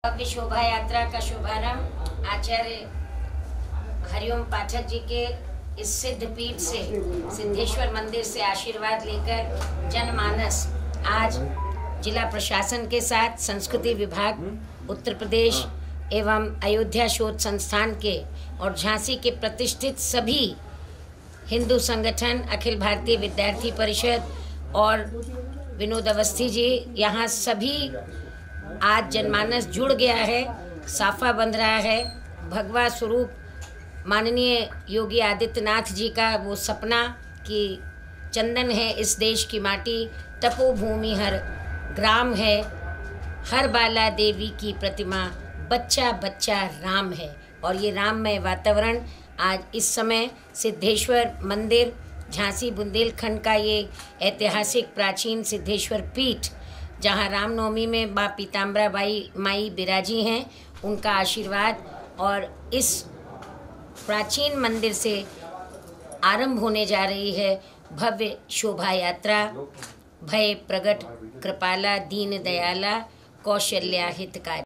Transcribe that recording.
भव्य शोभा यात्रा का शुभारंभ आचार्य हरिओम पाठक जी के इस सिद्ध पीठ से, सिद्धेश्वर मंदिर से आशीर्वाद लेकर जनमानस आज जिला प्रशासन के साथ संस्कृति विभाग, उत्तर प्रदेश एवं अयोध्या शोध संस्थान के और झांसी के प्रतिष्ठित सभी हिंदू संगठन, अखिल भारतीय विद्यार्थी परिषद और विनोद अवस्थी जी, यहाँ सभी आज जनमानस जुड़ गया है, साफा बंध रहा है। भगवा स्वरूप माननीय योगी आदित्यनाथ जी का वो सपना कि चंदन है इस देश की माटी, तपोभूमि हर ग्राम है, हर बाला देवी की प्रतिमा, बच्चा बच्चा राम है। और ये राममय वातावरण आज इस समय सिद्धेश्वर मंदिर, झांसी बुंदेलखंड का ये ऐतिहासिक प्राचीन सिद्धेश्वर पीठ, जहाँ रामनवमी में माँ पीताम्बरा बाई माई बिराजी हैं, उनका आशीर्वाद और इस प्राचीन मंदिर से आरंभ होने जा रही है भव्य शोभा यात्रा। भय प्रगट कृपाला दीन दयाला कौशल्या हितकारी।